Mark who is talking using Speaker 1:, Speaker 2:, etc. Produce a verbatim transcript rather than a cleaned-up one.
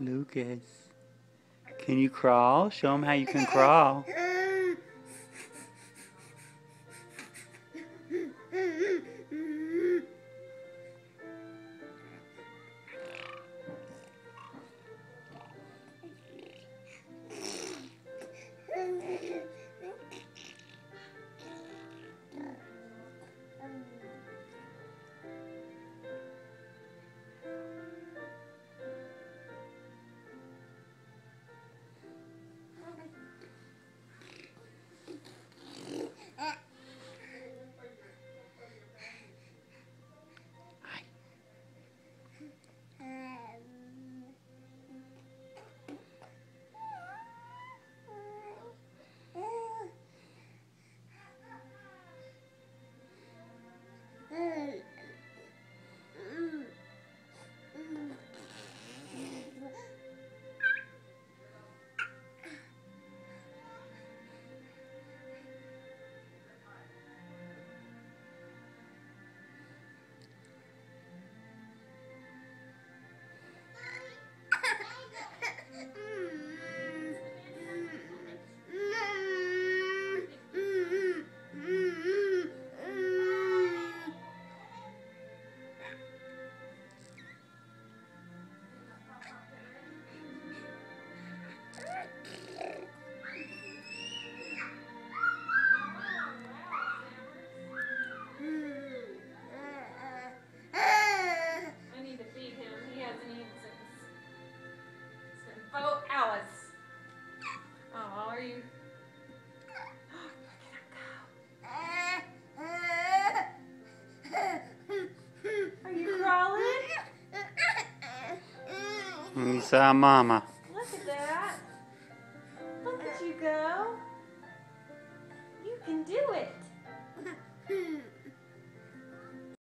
Speaker 1: Lucas, can you crawl? Show him how you can crawl.
Speaker 2: Four hours. Oh, are you? Are you crawling?
Speaker 1: You saw Mama.
Speaker 2: Look at that. Look at you go. You can do it.